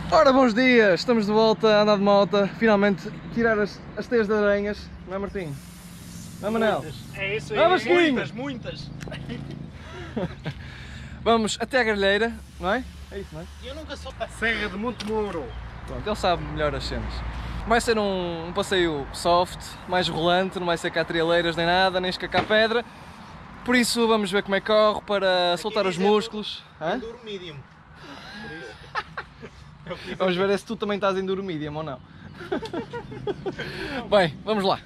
Ora, bons dias! Estamos de volta a andar de moto, finalmente tirar as teias de aranhas, não é, Martim? Não é, Manel? É isso aí, Vamos, muitas! Vamos até a grelheira, não é? É isso, não é? Eu nunca sou a Serra de Monte Moro. Pronto, ele sabe melhor as cenas. Vai ser um passeio soft, mais rolante, não vai ser cá trialeiras nem nada, nem escacar pedra. Por isso vamos ver como é que corre para soltar os músculos. Enduro medium. Vamos ver se tu também estás enduro medium ou não. Bem, vamos lá.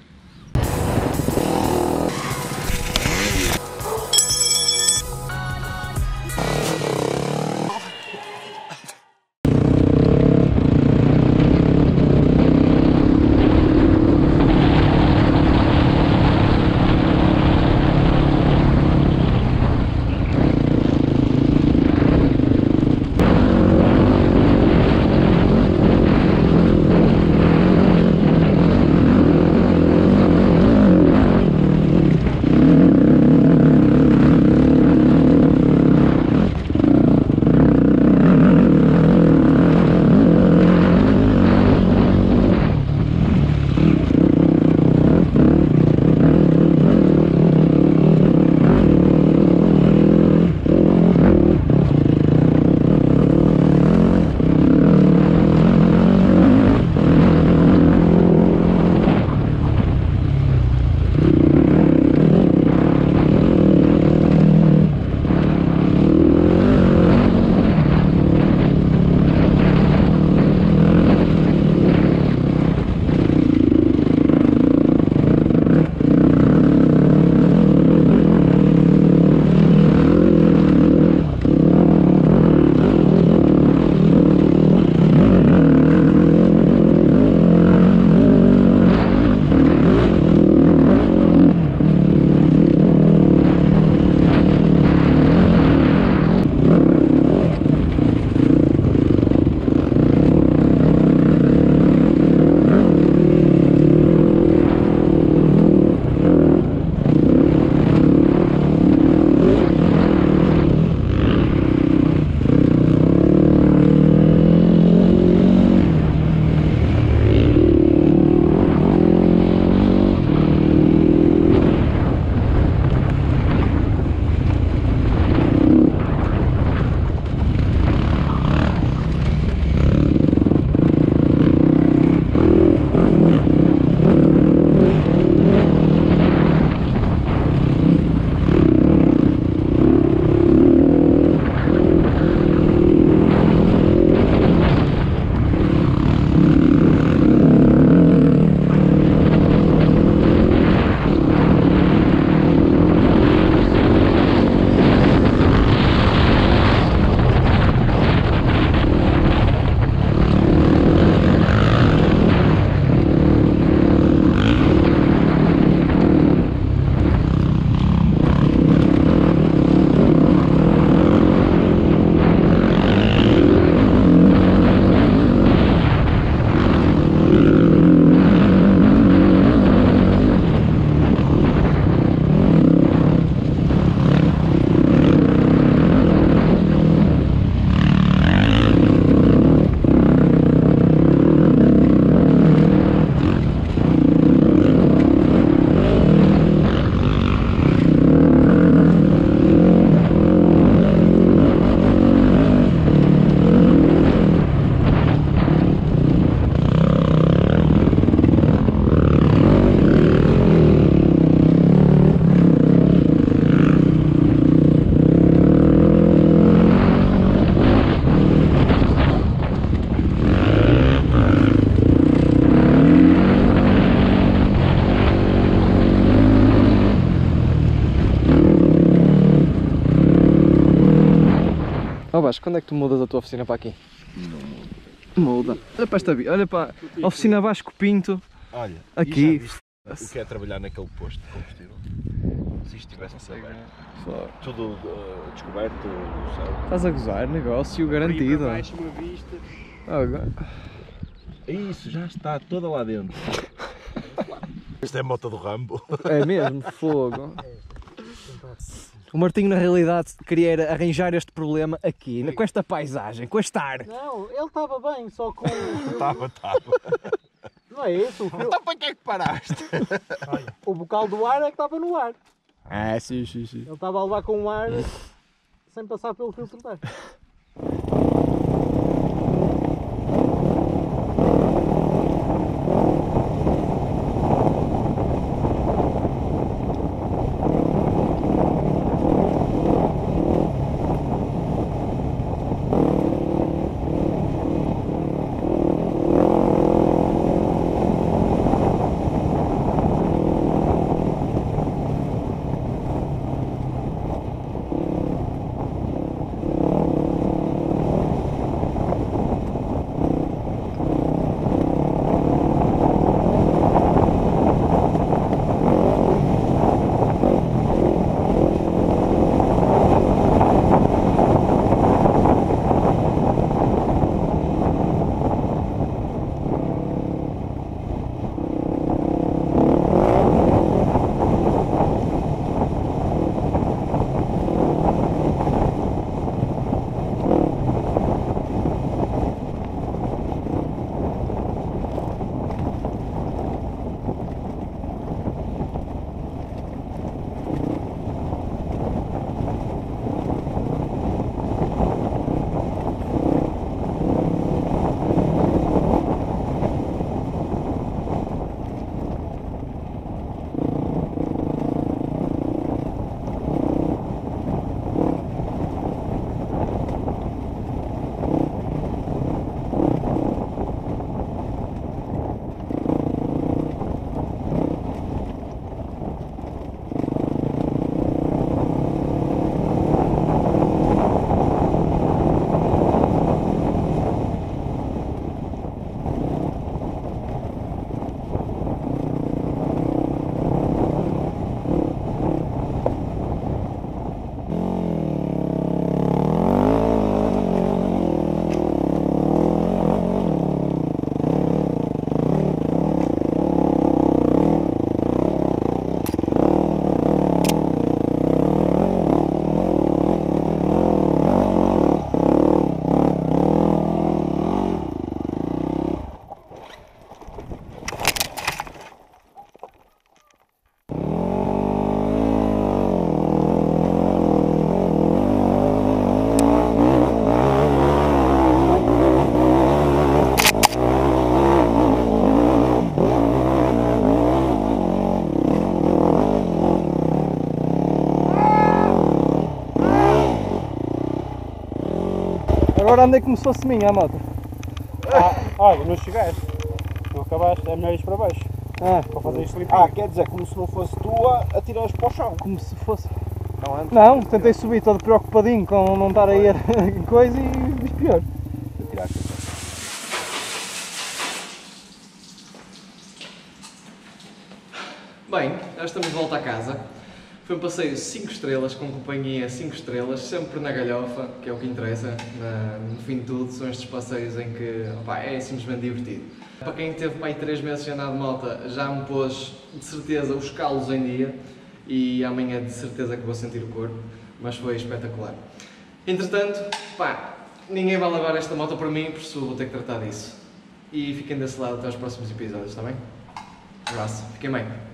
Ó Vasco, quando é que tu mudas a tua oficina para aqui? Não muda. Olha para esta olha para a oficina Vasco Pinto. Olha, aqui. O que é trabalhar naquele posto de combustível? Se isto tivesse aberto. Tudo descoberto do céu. Estás a gozar, negócio garantido. Baixo, uma vista. Isso, já está toda lá dentro. Isto é a moto do Rambo. É mesmo, fogo. O Martinho na realidade queria arranjar este problema aqui, com esta paisagem, com este ar. Não, ele estava bem, só com... Estava. Não é isso? Então para que é que paraste? O bocal do ar é que estava no ar. Ah, sim. Ele estava a levar com o ar sem passar pelo filtro de ar. Agora andei como se fosse minha a moto. Olha, não chegaste. Não acabaste, é melhor ir para baixo. Para fazer isto limpinho. Quer dizer, como se não fosse tua, atiras para o chão. Como se fosse. Não, antes. Não, tentei subir todo preocupadinho com não estar aí a coisa e pior. Atiraste. Bem, já estamos de volta a casa. Foi um passeio 5 estrelas, com companhia 5 estrelas, sempre na galhofa, que é o que interessa. No fim de tudo, são estes passeios em que é simplesmente divertido. Para quem teve 3 meses sem andar de moto, já me pôs de certeza os calos em dia e amanhã de certeza que vou sentir o corpo, mas foi espetacular. Entretanto, ninguém vai levar esta moto para mim, por isso vou ter que tratar disso. E fiquem desse lado até aos próximos episódios, está bem? Um abraço, fiquem bem.